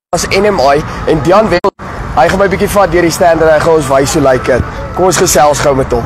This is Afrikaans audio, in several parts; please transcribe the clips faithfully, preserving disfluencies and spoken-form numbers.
as N M I en Dian Wel, hy gaan my bietjie vat deur die stand en hy gaan ons wys hoe lyk dit. Kom ons gesels gou met hom.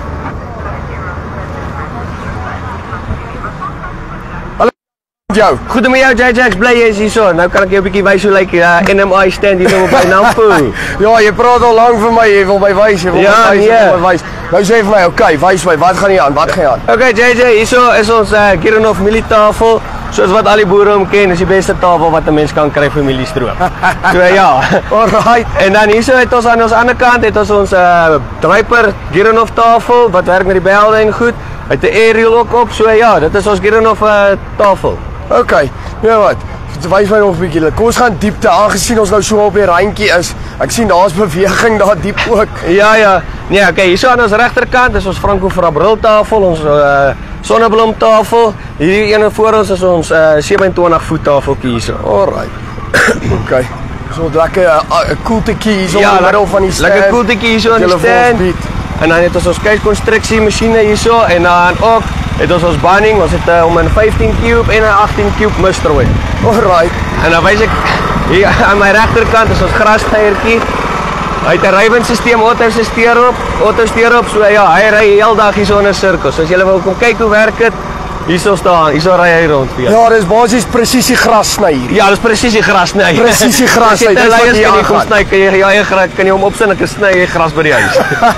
Hallo jou. Goed met jou J J, ek bly jy is hier so. Nou kan ek jou 'n bietjie wys hoe lyk die uh, N M I stand hier op by Nampo. Ja, jy praat al lank vir my, jy wil my wys, jy wil ja, my wys, nee. jy wil my wys. Nou sê vir my, okay, wys my, wat gaan hier aan? Wat gaan hier aan? Okay J J, hier so is ons uh, Giranov mielietafel. Soos wat al die boere hom ken, is die beste tafel wat 'n mens kan kry vir mieliestroop. So ja. Alright. En dan hier so het ons aan ons ander kant het ons ons uh, Draper Giranov tafel wat werk met die belde en goed. Hy het 'n aerial ook op. So ja, dit is ons Giranov uh, tafel. Okay. Ja wat? Wys my nog 'n bietjie. Kom ons gaan diepte aangesien ons nou so op die randjie is. Ek sien daar's beweging daar diep ook. Ja ja. Nee, okay, hier so aan ons regterkant is ons Franco Frabril tafel, ons uh, sonneblom tafel. Hierdie ene voor ons is ons uh, sewenentwintig voet tafeltjie hierso. Alright. Okay. So lekker 'n uh, koeltjie hierso ja, in die middel van die stand. Lekker koeltjie hierso in die stand. En dan het ons ons keiskonstruksie masjiene hierso en dan ook het ons ons banning, ons het uh, om 'n vyftien cube en 'n agttien cube mistrooi. Alright. En dan wys ek hier aan my regterkant is ons grasstuiertjie. Hy het 'n rywensstelsel auto steer op, auto steer op. So ja, hy ry heeldag hier so in 'n sirkus. As jy wil kom kyk hoe werk dit, hierso staan, hierso ry hy rond vir jou. Ja, dis basies presisie gras sny hier. Ja, dis presisie gras sny. Presisie gras sny. Dis wat jy kan kom sny, kan jy jou eie gras, kan jy hom opsin en kan sny jy gras by die huis.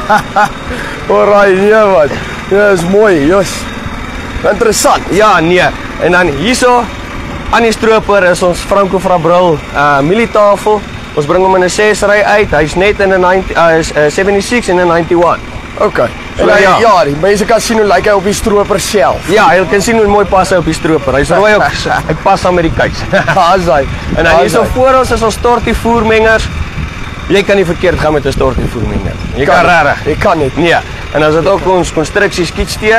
Alright, ja wat. Ja, is mooi, jy's interessant. Ja, nee. En dan hierso aan die stroper is ons Franco Frabril uh mielietafel. Ons bring hom in 'n ses ry uit. Hy's net in 'n uh, seventy-six en 'n ninety-one. Okay. So, en hy, ja. ja, die mense kan sien hoe lyk hy op die stroper self. Ja, jy kan sien hoe mooi pas hy op die stroper. Hy's rooi ook. Hy pas saam met die kuis. Daar's hy. En dan hierso voor ons is ons stortie voermengers. Jy kan nie verkeerd gaan met 'n stortie voermenger. Jy kan, kan regtig. Jy kan net. Nee. En dan is dit ook ons konstruksie skietsteer.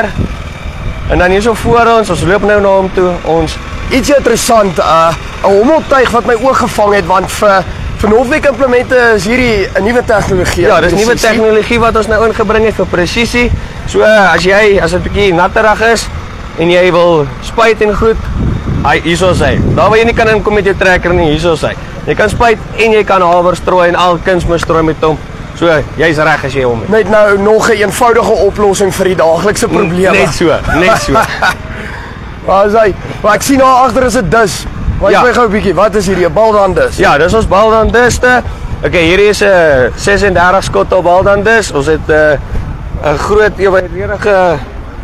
En dan hierso voor ons, ons loop nou na hom toe. Ons iets interessant, 'n uh, 'n hommeltuig wat my oog gevang het want vir vir Novik implemente is hierdie 'n nuwe tegnologie. Ja, dis nuwe tegnologie wat ons nou ingebring het vir presisie. So as jy as dit 'n bietjie natterig is en jy wil spuit en goed, hy hierso is hy. Daar waar jy nie kan inkom met jou trekker nie, hierso is hy. Jy kan spuit en jy kan haver strooi en al kunsmis strooi met hom. So jy's reg as jy hom het. Net nou nog 'n een eenvoudige oplossing vir die daaglikse probleme. Net so, net so. Waar is hy? Maar ek sien daar agter is 'n dus. Wys ja. my gou 'n bietjie, wat is hierdie? 'n Baldan dus? Ja, dis ons Baldan duste. Okay, hierdie is 'n uh, sessendertig skottel Baldan dus. Ons het 'n uh, 'n groot eweredige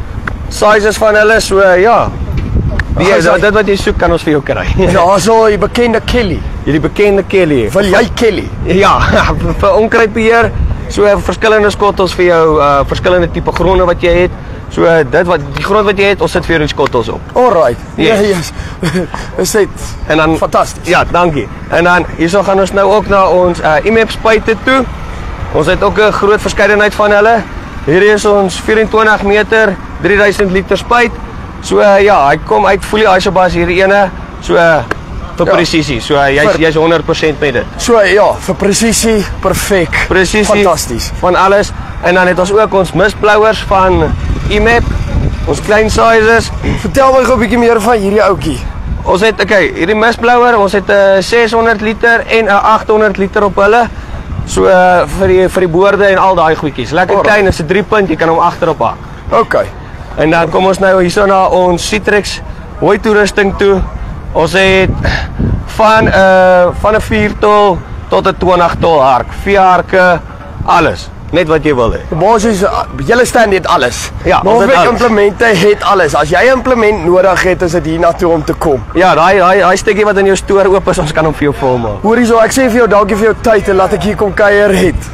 sizes van hulle, so uh, ja. Die is dit wat jy soek kan ons vir jou kry. Ja, so die bekende Kelly. Hierdie bekende Kelly. Wil jy Kelly? Ja, vir onkruidbeheer, so uh, verskillende skottels vir jou uh, verskillende tipe gronde wat jy het. So uh, dit wat die grond wat jy het, ons sit vir jou die skottels op. Alright. Yes. Ja, yes. Is dit en dan fantasties. Ja, dankie. En dan hierso gaan ons nou ook na ons uh, I M E P spuite toe. Ons het ook 'n groot verskeidenheid van hulle. Hierdie is ons vyf-en-twintig meter, drie duisend liter spuit. So uh, ja, hy kom uit fully isobas hierdie ene. So uh, vir ja. presisie. So uh, jy's jy's honderd persent met dit. So ja, vir presisie perfek. Presisie. Fantasties. Van alles. En dan het ons ook ons mistblowers van I M E P. Ons klein sizes. Vertel my gou 'n bietjie meer van hierdie ouetjie. Ons het okay, hierdie mistblower, ons het 'n uh, seshonderd liter en 'n uh, agthonderd liter op hulle. So uh, vir die vir die boorde en al daai goedjies. Lekker oh, klein, is 'n drie punt, jy kan hom agterop haak. Okay. En dan kom ons nou hierso na ons Citrix hooi toerusting toe. Ons het van 'n uh, van 'n vier tol tot 'n twintig tol hark, vier harke, alles. Net wat jy wil hê. Basies julle stand het alles. Ja, Novik implemente het alles. As jy 'n implement nodig het, is dit hier na toe om te kom. Ja, daai daai daai stukkie wat in jou stoor oop is, ons kan hom vir jou volmaak. Hoorie so, ek sê vir jou dankie vir jou tyd en laat ek hier kom kuier het.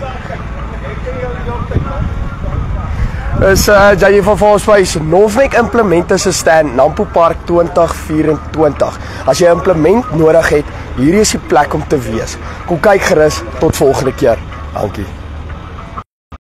Is uh jy van Volkswagen Novik implemente se stand Nampo Park twintig vyf-en-twintig. As jy 'n implement nodig het, hierdie is die plek om te wees. Kom kyk gerus, tot volgende keer. Dankie.